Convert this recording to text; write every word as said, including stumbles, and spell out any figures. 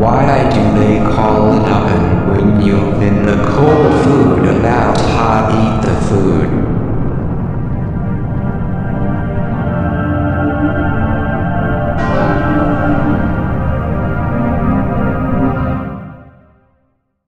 Why do they call it oven when you've been the cold food about